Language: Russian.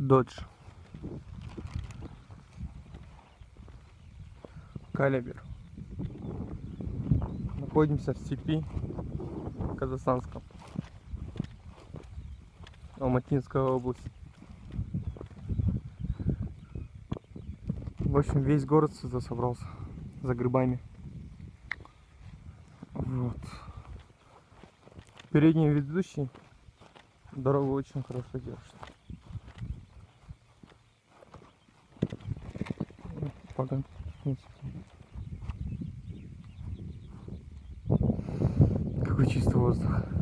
Dodge Caliber. Находимся в степи казахстанском, Алматинская область. В общем, весь город сюда собрался за грибами. Вот. Передний ведущий дорогу очень хорошо держит. Пока. Какой чистый воздух.